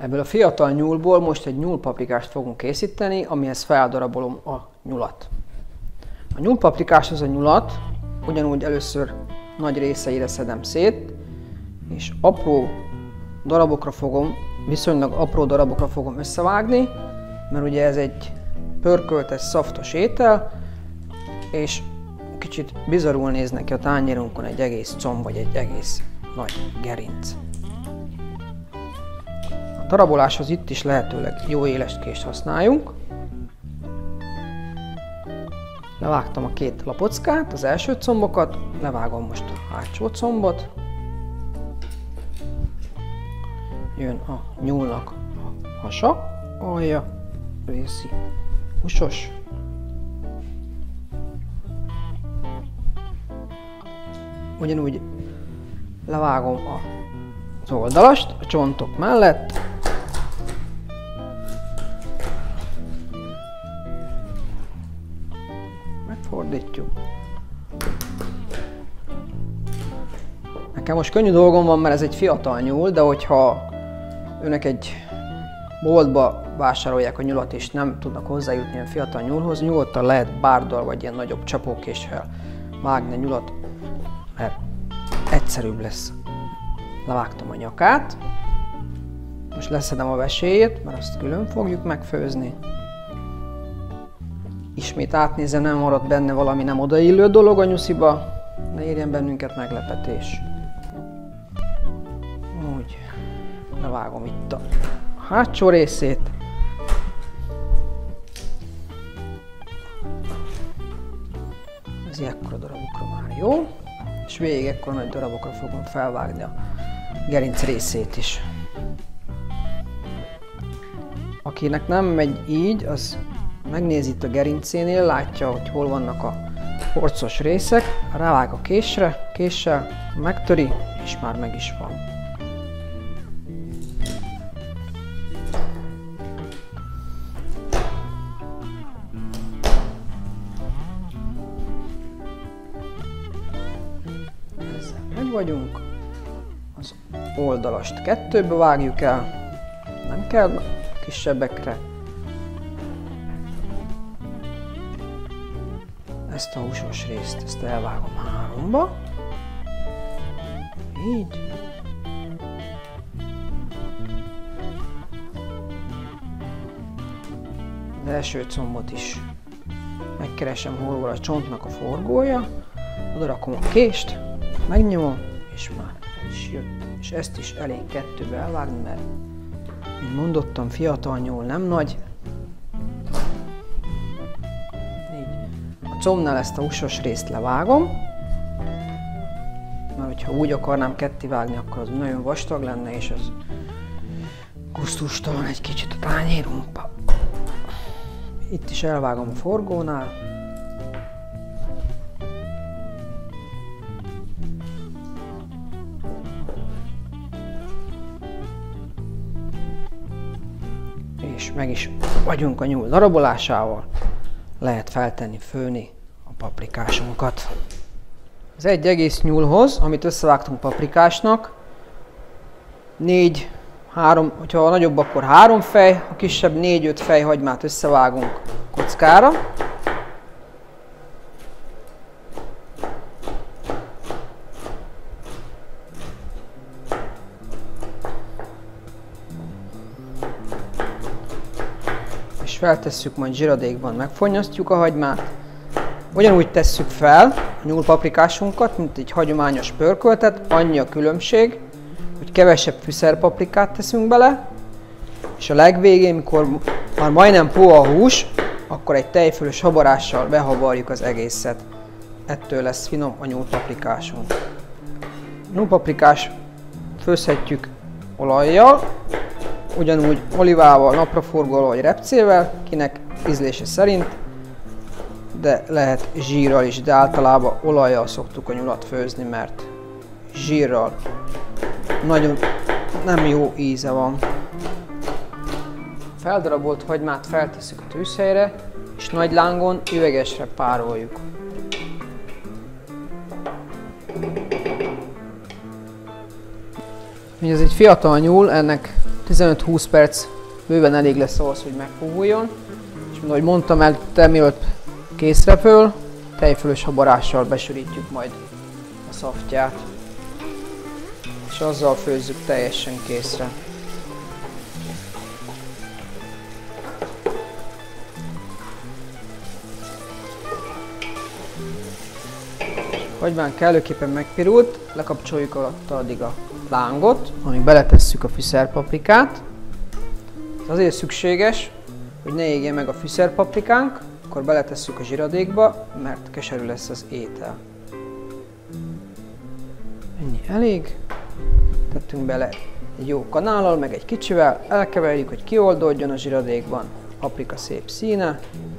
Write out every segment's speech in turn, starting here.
Ebből a fiatal nyúlból most egy nyúlpaprikást fogunk készíteni, amihez feldarabolom a nyulat. A nyúlpaprikáshoz a nyulat ugyanúgy először nagy részeire szedem szét, és apró darabokra fogom, viszonylag apró darabokra fogom összevágni, mert ugye ez egy pörköltes, szaftos étel, és kicsit bizarrul néz neki a tányérunkon egy egész comb vagy egy egész nagy gerinc. A daraboláshoz itt is lehetőleg jó éles kést használjunk. Levágtam a két lapockát, az első combokat, levágom most a hátsó combot. Jön a nyúlnak a hasa, alja, részi, húsos. Ugyanúgy levágom az oldalast a csontok mellett. Megfordítjuk. Nekem most könnyű dolgom van, mert ez egy fiatal nyúl, de hogyha önök egy boltba vásárolják a nyulat és nem tudnak hozzájutni a fiatal nyúlhoz, nyugodtan lehet bárdal vagy ilyen nagyobb csapókéssel vágni a nyulat, mert egyszerűbb lesz. Levágtam a nyakát, most leszedem a veséjét, mert azt külön fogjuk megfőzni. Ismét átnézem, nem maradt benne valami nem odaillő dolog a nyusziba, ne érjen bennünket meglepetés. Úgy, levágom itt a hátsó részét. Ez ekkora darabokra már jó, és végig ekkora nagy darabokra fogom felvágni a gerinc részét is. Akinek nem megy így, az megnézi itt a gerincénél, látja, hogy hol vannak a porcos részek, rávág a késsel, megtöri, és már meg is van. Ezzel meg vagyunk. Az oldalast kettőbe vágjuk el, nem kell kisebbekre. Ezt a húsos részt, ezt elvágom háromba. Így. Az első combot is megkeresem, hol van a csontnak a forgója. Oda rakom a kést, megnyomom, és már el is jött. És ezt is elég kettőbe elvágni, mert mint mondottam, fiatal nyúl nem nagy. A combnál ezt a húsos részt levágom, mert hogyha úgy akarnám ketté vágni, akkor az nagyon vastag lenne, és az gusztustalan egy kicsit a tányérunkba. Itt is elvágom a forgónál. És meg is vagyunk a nyúl darabolásával. Lehet feltenni, főni a paprikásunkat. Az egy egész nyúlhoz, amit összevágtunk paprikásnak, 4-3, hogyha a nagyobb, akkor 3 fej, a kisebb 4-5 fej hagymát összevágunk kockára. És feltesszük, majd zsiradékban megfonnyasztjuk a hagymát. Ugyanúgy tesszük fel a nyúlpaprikásunkat, mint egy hagyományos pörköltet, annyi a különbség, hogy kevesebb fűszerpaprikát teszünk bele, és a legvégén, mikor már majdnem puha a hús, akkor egy tejfölös habarással behabarjuk az egészet. Ettől lesz finom a nyúlpaprikásunk. A nyúlpaprikás főzhetjük olajjal, ugyanúgy olivával, napraforgóval vagy repcével, kinek ízlése szerint, de lehet zsírral is, de általában olajjal szoktuk a nyulat főzni, mert zsírral nagyon nem jó íze van. Feldarabolt hagymát feltesszük a tűzhelyre, és nagy lángon üvegesre pároljuk. Ez egy fiatal nyúl, ennek 15-20 perc bőven elég lesz ahhoz, hogy megpuhuljon. És mint ahogy mondtam előtte, mielőtt készrepül, tejfölös habarással besűrítjük majd a szaftját. És azzal főzzük teljesen készre. A hagymánk kellőképpen megpirult, lekapcsoljuk alatta addig a lángot, amíg beletesszük a fűszerpaprikát. Ez azért szükséges, hogy ne égjen meg a fűszerpaprikánk, akkor beletesszük a zsiradékba, mert keserű lesz az étel. Ennyi elég. Tettünk bele egy jó kanállal, meg egy kicsivel, elkeverjük, hogy kioldódjon a zsiradékban. Paprika szép színe.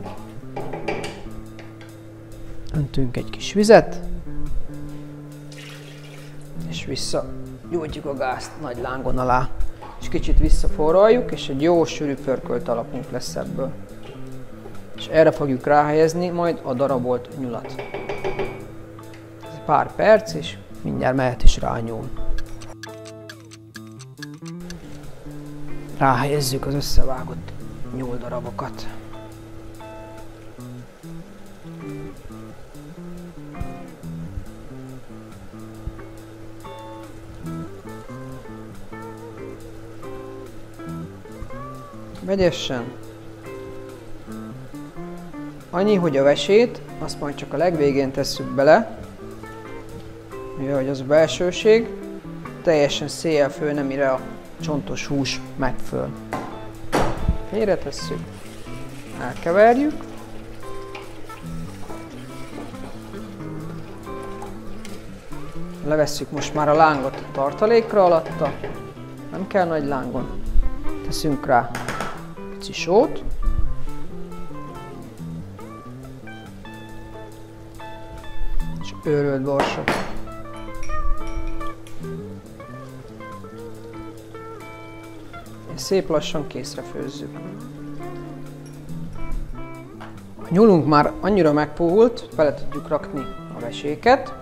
Öntünk egy kis vizet, és visszagyújtjuk a gázt nagy lángon alá. És kicsit visszaforraljuk, és egy jó sűrű pörkölt alapunk lesz ebből. És erre fogjuk ráhelyezni majd a darabolt nyulat. Ez pár perc, és mindjárt mehet is rá a nyúl. Ráhelyezzük az összevágott nyúldarabokat. Vegyesen. Annyi, hogy a vesét, azt majd csak a legvégén tesszük bele, mivel hogy az a belsőség, teljesen széjjel főne, mire a csontos hús megföl. Félretesszük, elkeverjük, levesszük most már a lángot a tartalékra alatta, nem kell nagy lángon, teszünk rá pici sót, és őrölt borsot. És szép lassan készre főzzük. A nyúlunk már annyira megpuhult, bele tudjuk rakni a veséket.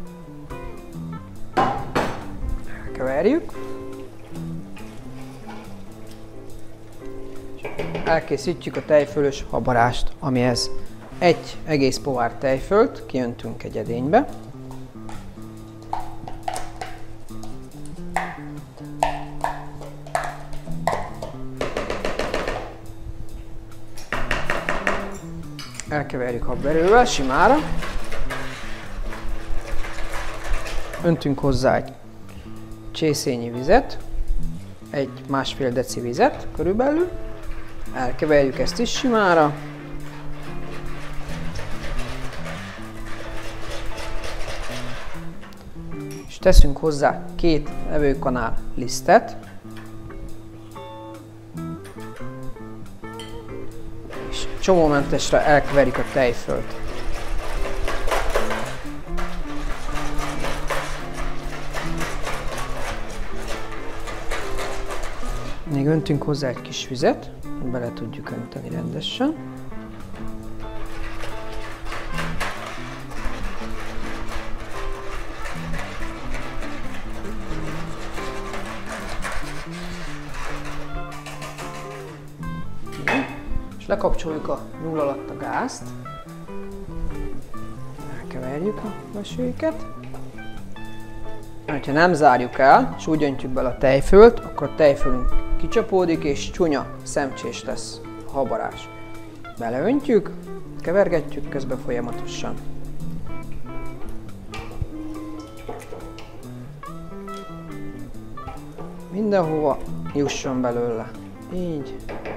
Elkeverjük. Elkészítjük a tejfölös habarást, amihez egy egész pohár tejfölt kiöntünk egy edénybe. Elkeverjük habverővel simára. Öntünk hozzá egy csészényi vizet, egy 1,5 deci vizet körülbelül. Elkeverjük ezt is simára. És teszünk hozzá 2 evőkanál lisztet. És csomómentesre elkeverjük a tejfölt. Még öntünk hozzá egy kis vizet, hogy bele tudjuk önteni rendesen. És lekapcsoljuk a nyúl alatt a gázt. Elkeverjük a veséket. Ha nem zárjuk el, és úgy öntjük bele a tejfölt, akkor a tejfölünk kicsapódik, és csúnya, szemcsés lesz a habarás. Beleöntjük, kevergetjük közben folyamatosan. Mindenhova jusson belőle. Így.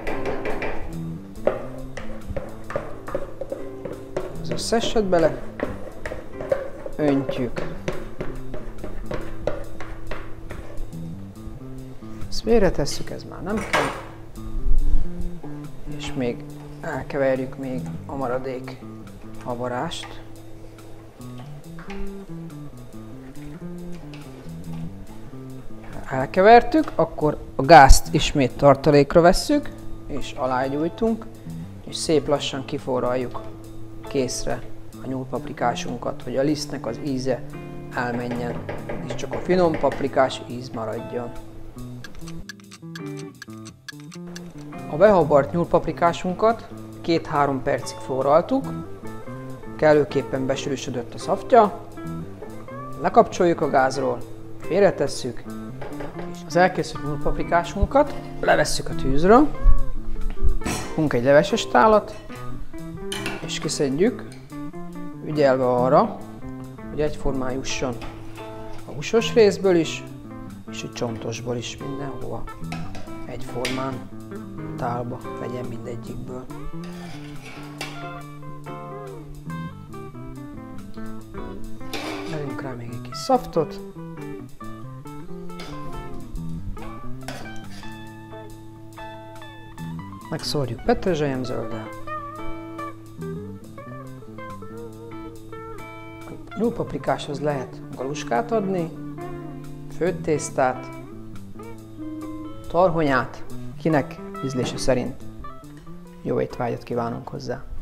Az összeset bele öntjük. Ezt félretesszük, ez már nem kell. És még elkeverjük még a maradék habarást. Elkevertük, akkor a gázt ismét tartalékra vesszük, és alágyújtunk, és szép lassan kiforraljuk készre a nyúlpaprikásunkat, hogy a lisztnek az íze elmenjen, és csak a finom paprikás íz maradjon. A behabart nyúlpaprikásunkat 2-3 percig forraltuk, kellőképpen besűrűsödött a szaftja, lekapcsoljuk a gázról, félretesszük, és az elkészült nyúlpaprikásunkat levesszük a tűzről, hunk egy leveses tálat, és kiszedjük, ügyelve arra, hogy egyformán jusson a húsos részből is, és a csontosból is mindenhova. Egyformán tálba legyen mindegyikből. Legyünk rá még egy kis szaftot. Megszórjuk petrezselyemzölddel. A nyúlpaprikáshoz lehet galuskát adni, főtt tésztát, tarhonyát, kinek ízlése szerint. Jó étvágyat kívánunk hozzá!